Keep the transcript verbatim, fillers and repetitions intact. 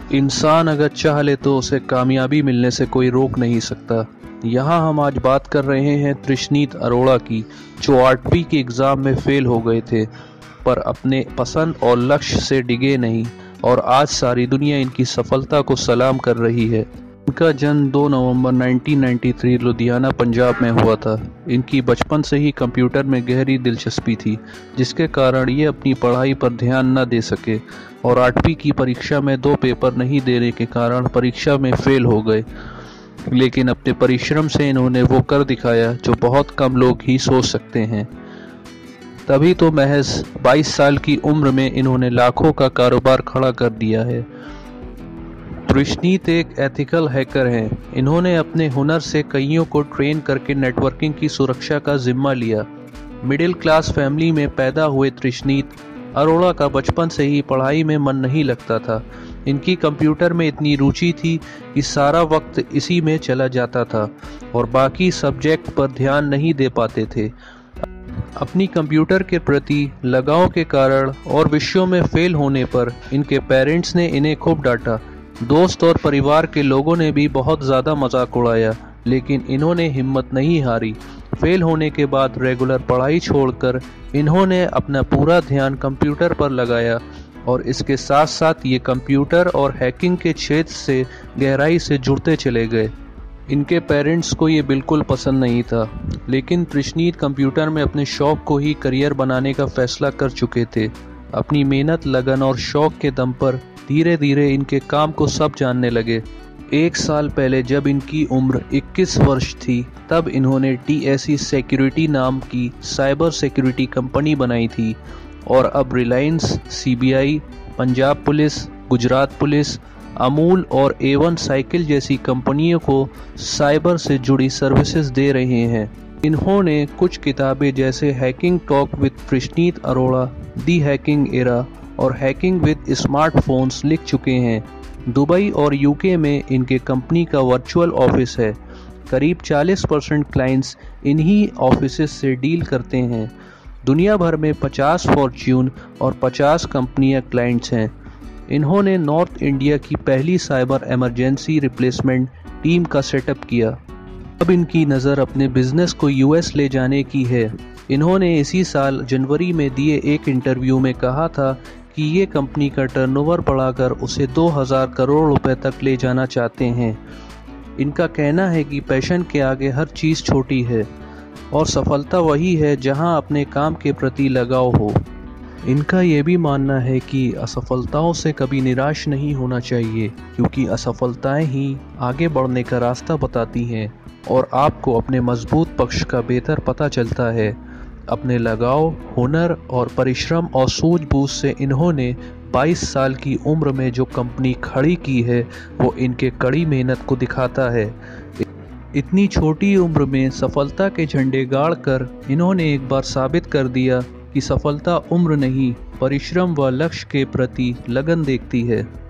इंसान अगर चाह ले तो उसे कामयाबी मिलने से कोई रोक नहीं सकता। यहाँ हम आज बात कर रहे हैं त्रिशनीत अरोड़ा की, जो आठवीं के एग्ज़ाम में फेल हो गए थे पर अपने पसंद और लक्ष्य से डिगे नहीं, और आज सारी दुनिया इनकी सफलता को सलाम कर रही है। इनका जन्म दो नवंबर उन्नीस सौ तिरानवे लुधियाना पंजाब में हुआ था। इनकी बचपन से ही कंप्यूटर में गहरी दिलचस्पी थी, जिसके कारण ये अपनी पढ़ाई पर ध्यान न दे सके और आठवीं की परीक्षा में दो पेपर नहीं देने के कारण परीक्षा में फेल हो गए। लेकिन अपने परिश्रम से इन्होंने वो कर दिखाया जो बहुत कम लोग ही सोच सकते हैं। तभी तो महज बाईस साल की उम्र में इन्होंने लाखों का कारोबार खड़ा कर दिया है। त्रिशनीत एक एथिकल हैकर हैं। इन्होंने अपने हुनर से कईयों को ट्रेन करके नेटवर्किंग की सुरक्षा का जिम्मा लिया। मिडिल क्लास फैमिली में पैदा हुए त्रिशनीत अरोड़ा का बचपन से ही पढ़ाई में मन नहीं लगता था। इनकी कंप्यूटर में इतनी रुचि थी कि सारा वक्त इसी में चला जाता था और बाकी सब्जेक्ट पर ध्यान नहीं दे पाते थे। अपनी कंप्यूटर के प्रति लगाव के कारण और विषयों में फेल होने पर इनके पेरेंट्स ने इन्हें खूब डांटा। दोस्त और परिवार के लोगों ने भी बहुत ज़्यादा मजाक उड़ाया, लेकिन इन्होंने हिम्मत नहीं हारी। फेल होने के बाद रेगुलर पढ़ाई छोड़कर इन्होंने अपना पूरा ध्यान कंप्यूटर पर लगाया और इसके साथ साथ ये कंप्यूटर और हैकिंग के क्षेत्र से गहराई से जुड़ते चले गए। इनके पेरेंट्स को ये बिल्कुल पसंद नहीं था, लेकिन त्रिशनीत कंप्यूटर में अपने शौक़ को ही करियर बनाने का फैसला कर चुके थे। अपनी मेहनत, लगन और शौक़ के दम पर धीरे धीरे इनके काम को सब जानने लगे। एक साल पहले जब इनकी उम्र इक्कीस वर्ष थी, तब इन्होंने टी एस ई सिक्योरिटी नाम की साइबर सिक्योरिटी कंपनी बनाई थी और अब Reliance, C B I, Punjab police, Gujarat police, Amul और ए वन साइकिल जैसी कंपनियों को साइबर से जुड़ी सर्विसेज दे रहे हैं। इन्होंने कुछ किताबें जैसे hacking talk with Trishneet Arora, the hacking era और हैकिंग विद स्मार्टफोन्स लिख चुके हैं। दुबई और यू के में इनके कंपनी का वर्चुअल ऑफिस है। करीब चालीस परसेंट क्लाइंट्स इन्हीं ऑफिसेस से डील करते हैं। दुनिया भर में पचास फॉर्च्यून और पचास कंपनियां क्लाइंट्स हैं। इन्होंने नॉर्थ इंडिया की पहली साइबर इमरजेंसी रिप्लेसमेंट टीम का सेटअप किया। अब इनकी नज़र अपने बिजनेस को यू एस ले जाने की है। इन्होंने इसी साल जनवरी में दिए एक इंटरव्यू में कहा था कि ये कंपनी का टर्नओवर बढ़ाकर उसे दो हज़ार करोड़ रुपए तक ले जाना चाहते हैं। इनका कहना है कि पैशन के आगे हर चीज़ छोटी है और सफलता वही है जहां अपने काम के प्रति लगाव हो। इनका ये भी मानना है कि असफलताओं से कभी निराश नहीं होना चाहिए, क्योंकि असफलताएं ही आगे बढ़ने का रास्ता बताती हैं और आपको अपने मजबूत पक्ष का बेहतर पता चलता है। अपने लगाव, हुनर और परिश्रम और सूझबूझ से इन्होंने बाईस साल की उम्र में जो कंपनी खड़ी की है, वो इनके कड़ी मेहनत को दिखाता है। इतनी छोटी उम्र में सफलता के झंडे गाड़कर इन्होंने एक बार साबित कर दिया कि सफलता उम्र नहीं, परिश्रम व लक्ष्य के प्रति लगन देखती है।